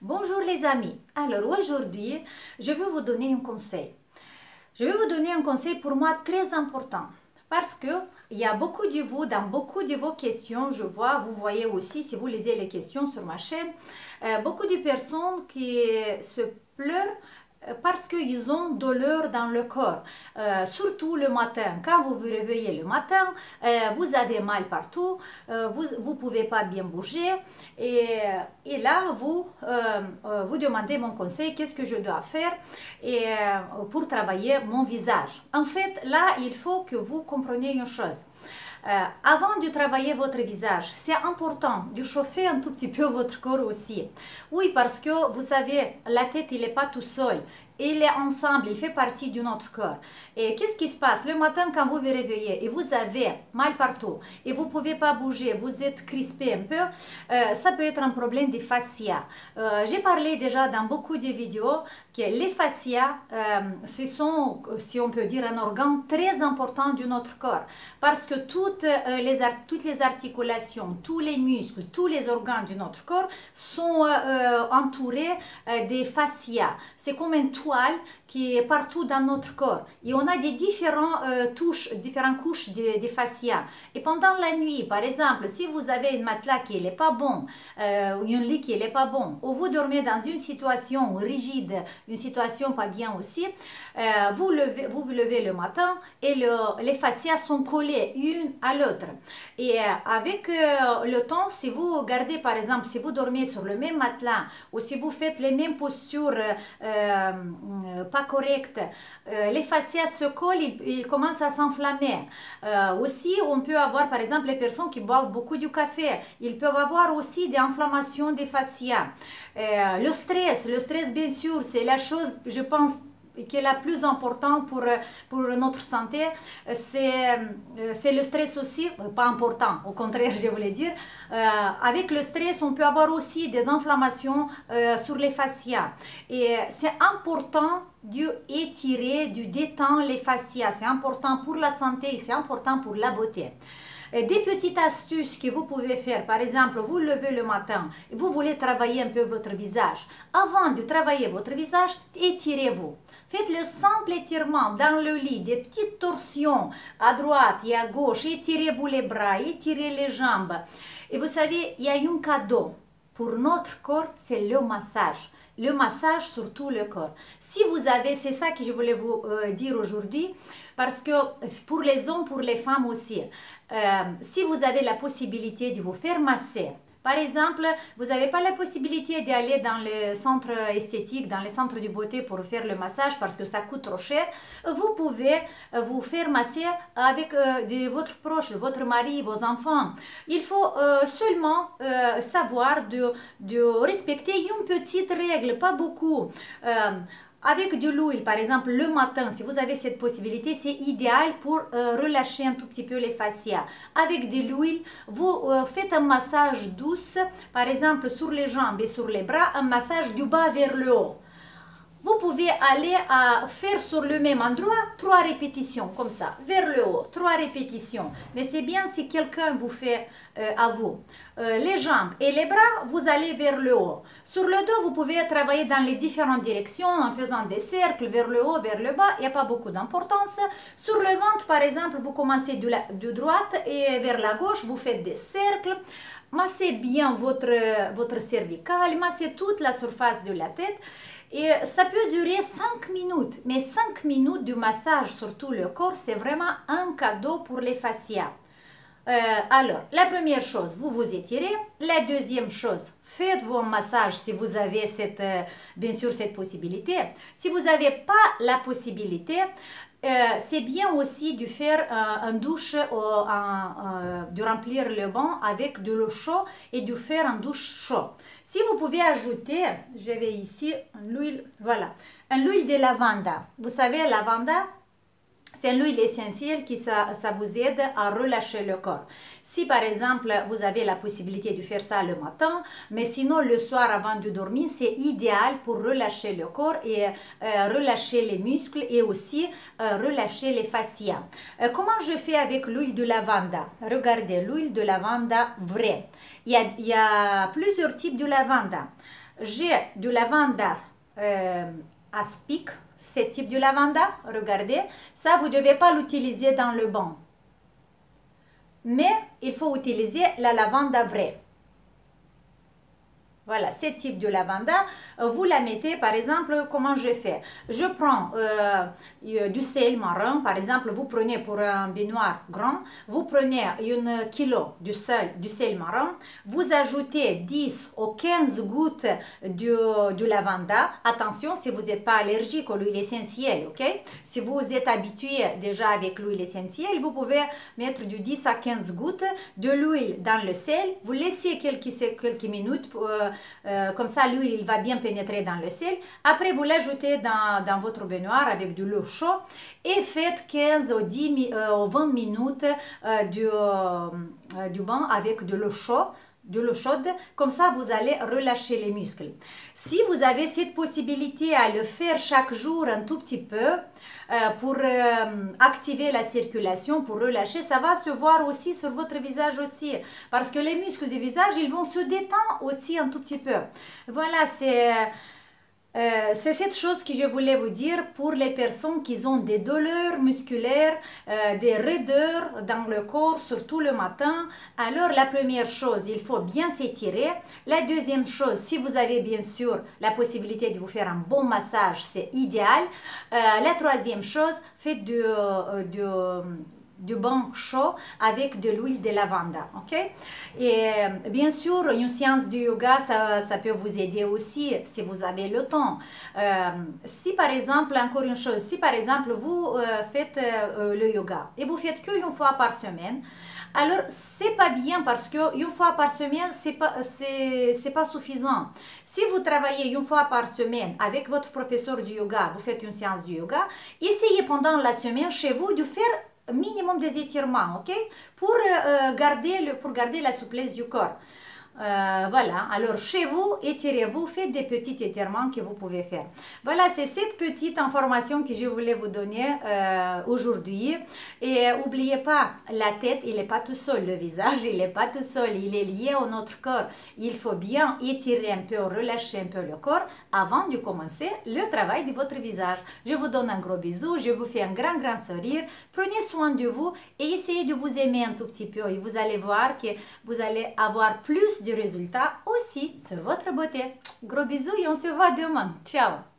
Bonjour les amis. Alors aujourd'hui, je vais vous donner un conseil. Je vais vous donner un conseil pour moi très important parce que il y a beaucoup de vous, dans beaucoup de vos questions, je vois, vous voyez aussi si vous lisez les questions sur ma chaîne, beaucoup de personnes qui se pleurent parce qu'ils ont douleur dans le corps, surtout le matin. Quand vous vous réveillez le matin, vous avez mal partout, vous ne pouvez pas bien bouger et là, vous demandez mon conseil, qu'est-ce que je dois faire pour travailler mon visage. En fait, là, il faut que vous compreniez une chose. Avant de travailler votre visage, c'est important de chauffer un tout petit peu votre corps aussi. Oui, parce que vous savez, la tête, il n'est pas tout seul. Il est ensemble, il fait partie de notre corps. Et qu'est-ce qui se passe? Le matin, quand vous vous réveillez et vous avez mal partout et vous ne pouvez pas bouger, vous êtes crispé un peu, ça peut être un problème de fascia. J'ai parlé déjà dans beaucoup de vidéos que les fascias, ce sont, si on peut dire, un organe très important de notre corps. Parce que toutes les articulations, tous les muscles, tous les organes de notre corps sont entourés des fascias. C'est comme une toile qui est partout dans notre corps. Et on a des différentes couches de fascia. Et pendant la nuit, par exemple, si vous avez une matelas qui n'est pas bon, ou un lit qui n'est pas bon, ou vous dormez dans une situation rigide, une situation pas bien aussi, vous vous levez le matin et les fascias sont collées une à l'autre. Et avec le temps, si vous gardez, par exemple, si vous dormez sur le même matelas ou si vous faites les mêmes postures pas correctes, les fascias se collent, ils commencent à s'enflammer. Aussi, on peut avoir, par exemple, les personnes qui boivent beaucoup de café, ils peuvent avoir aussi des inflammations des fascias. Le stress, bien sûr, c'est la chose, je pense, qui est la plus importante pour notre santé, c'est le stress aussi, pas important, au contraire, je voulais dire. Avec le stress, on peut avoir aussi des inflammations sur les fascias. Et c'est important d'étirer, de détendre les fascias. C'est important pour la santé et c'est important pour la beauté. Des petites astuces que vous pouvez faire, par exemple, vous levez le matin et vous voulez travailler un peu votre visage. Avant de travailler votre visage, étirez-vous. Faites le simple étirement dans le lit, des petites torsions à droite et à gauche. Étirez-vous les bras, étirez les jambes. Et vous savez, il y a un cadeau. Pour notre corps, c'est le massage. Le massage sur tout le corps. Si vous avez, c'est ça que je voulais vous dire aujourd'hui, parce que pour les hommes, pour les femmes aussi, si vous avez la possibilité de vous faire masser, par exemple, vous n'avez pas la possibilité d'aller dans le centre esthétique, dans les centres de beauté pour faire le massage parce que ça coûte trop cher. Vous pouvez vous faire masser avec votre proche, votre mari, vos enfants. Il faut seulement savoir de respecter une petite règle, pas beaucoup. Avec de l'huile, par exemple, le matin, si vous avez cette possibilité, c'est idéal pour relâcher un tout petit peu les fascias. Avec de l'huile, vous faites un massage douce, par exemple, sur les jambes et sur les bras, un massage du bas vers le haut. Vous pouvez aller à faire sur le même endroit 3 répétitions, comme ça, vers le haut, 3 répétitions. Mais c'est bien si quelqu'un vous fait à vous. Les jambes et les bras, vous allez vers le haut. Sur le dos, vous pouvez travailler dans les différentes directions en faisant des cercles vers le haut, vers le bas. Il n'y a pas beaucoup d'importance. Sur le ventre, par exemple, vous commencez de droite et vers la gauche, vous faites des cercles. Massez bien votre cervical, massez toute la surface de la tête. Et ça peut durer 5 minutes, mais 5 minutes de massage sur tout le corps, c'est vraiment un cadeau pour les fascias. Alors, la première chose, vous vous étirez. La deuxième chose, faites vos massages si vous avez bien sûr cette possibilité. Si vous n'avez pas la possibilité, c'est bien aussi de faire un douche, de remplir le bain avec de l'eau chaude et de faire un douche chaud. Si vous pouvez ajouter, je vais ici, l'huile, voilà, l'huile de lavanda. Vous savez, lavanda, c'est l'huile essentielle qui ça vous aide à relâcher le corps. Si par exemple vous avez la possibilité de faire ça le matin, mais sinon le soir avant de dormir, c'est idéal pour relâcher le corps et relâcher les muscles et aussi relâcher les fascias. Comment je fais avec l'huile de lavanda? Regardez, l'huile de lavanda vraie. Il y a plusieurs types de lavanda. j'ai du lavanda aspic, ce type de lavanda, regardez, ça vous ne devez pas l'utiliser dans le bain. Mais il faut utiliser la lavanda vraie. Voilà, ce type de lavanda, vous la mettez, par exemple, comment je fais? Je prends du sel marin, par exemple, vous prenez pour un baignoire grand, vous prenez 1 kilo du sel marin, vous ajoutez 10 ou 15 gouttes du lavanda. Attention, si vous n'êtes pas allergique à l'huile essentielle, ok? Si vous êtes habitué déjà avec l'huile essentielle, vous pouvez mettre du 10 à 15 gouttes de l'huile dans le sel, vous laissez quelques minutes comme ça l'huile va bien pénétrer dans le sel. Après vous l'ajoutez dans votre baignoire avec de l'eau chaude et faites 15 ou 20 minutes du bain avec de l'eau chaude, comme ça vous allez relâcher les muscles. Si vous avez cette possibilité à le faire chaque jour un tout petit peu pour activer la circulation, pour relâcher, ça va se voir aussi sur votre visage aussi, parce que les muscles du visage, ils vont se détendre aussi un tout petit peu. Voilà, c'est cette chose que je voulais vous dire pour les personnes qui ont des douleurs musculaires, des raideurs dans le corps, surtout le matin. Alors, la première chose, il faut bien s'étirer. La deuxième chose, si vous avez bien sûr la possibilité de vous faire un bon massage, c'est idéal. La troisième chose, faites du bain chaud avec de l'huile de lavanda, ok? Et bien sûr, une séance de yoga, ça peut vous aider aussi si vous avez le temps. Si par exemple, encore une chose, si par exemple vous faites le yoga et vous faites qu'une fois par semaine, alors c'est pas bien parce que une fois par semaine c'est pas suffisant. Si vous travaillez une fois par semaine avec votre professeur du yoga, vous faites une séance de yoga, essayez pendant la semaine chez vous de faire minimum des étirements, ok, pour garder la souplesse du corps. Voilà, alors chez vous, étirez-vous, faites des petits étirements que vous pouvez faire. Voilà, c'est cette petite information que je voulais vous donner aujourd'hui. Et n'oubliez pas, la tête, il n'est pas tout seul, le visage, il n'est pas tout seul, il est lié à notre corps. Il faut bien étirer un peu, relâcher un peu le corps avant de commencer le travail de votre visage. Je vous donne un gros bisou, je vous fais un grand sourire. Prenez soin de vous et essayez de vous aimer un tout petit peu et vous allez voir que vous allez avoir plus de résultats aussi sur votre beauté. Gros bisous et on se voit demain. Ciao!